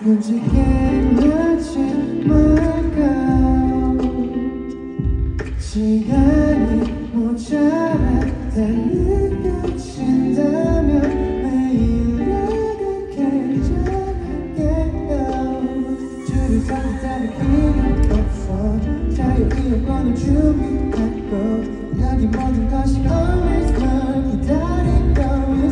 눈치게 나지 말까 시간이 모자라 다 느껴진다면 매일 나가게 전할게요 줄을 서기 따를 필요 없어 자유이용권을 준비하고 여기 모든 것이 always 널 기다리고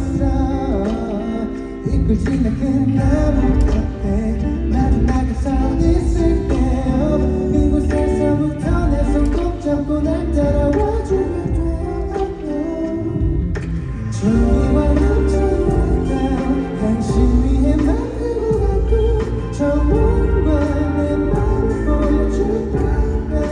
있어 이끌지 나 그나무 앞에 마지막에서 있을게요 이곳에서부터 내 손 꼭 잡고 날 따라와 주면 돼요 종이와 멈춰있다 당신 위해 만들고 가고 정원과 내 맘을 보여줄까요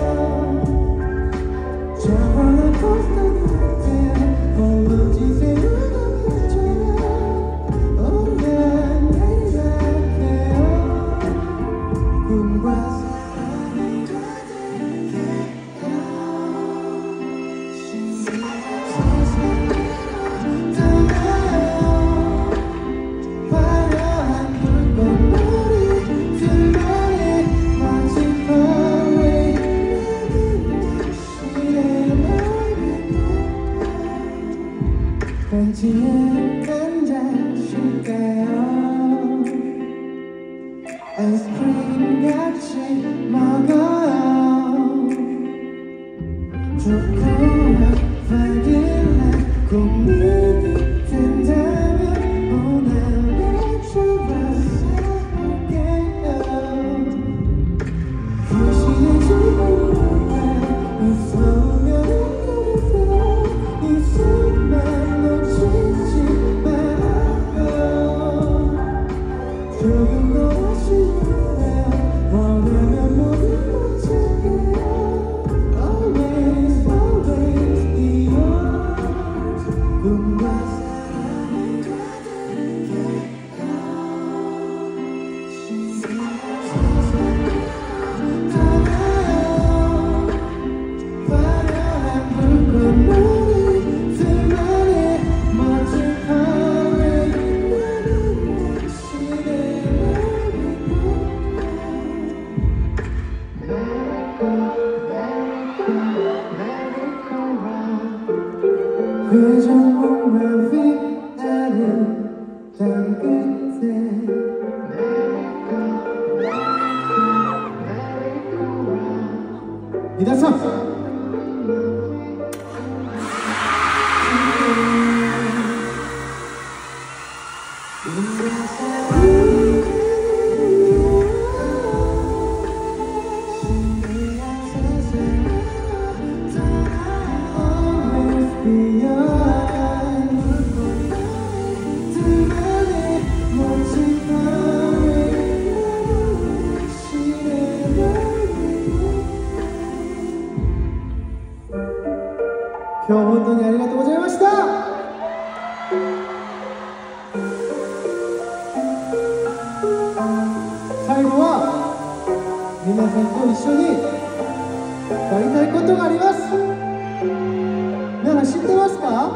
저번에 포스터는 어때요 홀로 지새우고 있잖아 오늘 내일 갈게요 꿈과 사랑이 가득해요 세상으로 떠나요 화려한 불꽃놀이 둘만의 멋진 벤치에 앉아 쉴까요 아이스크림 같이 먹어요 초코와 바닐라 고민이 된다면 오늘 주워서 할게요 귀신의 집으로 무서우면 이 손만 놓치지 말아요 조금 더 아쉬우면 원하면 모든 걸 찾게요 Always, always be yours 꿈과 사랑이 가득해요 떠나요 화려한 불꽃놀이 둘만의 멋진 parade 나는 당신의 회전 목마 위아래 땅 끝에 이다섯今日本当にありがとうございました最後は皆さんと一緒にやりたいことがあります皆さん知ってますか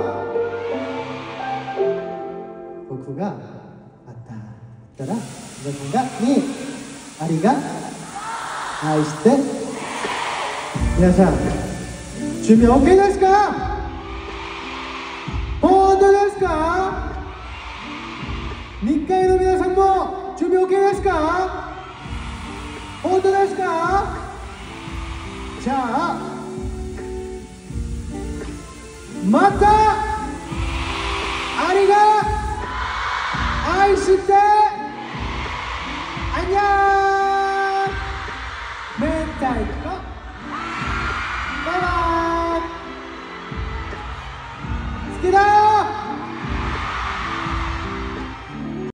僕があったら皆さんがにありが愛して皆さん準備 OK ですか本当ですか日会の皆さんも準備 OK ですか本当ですかじゃあまた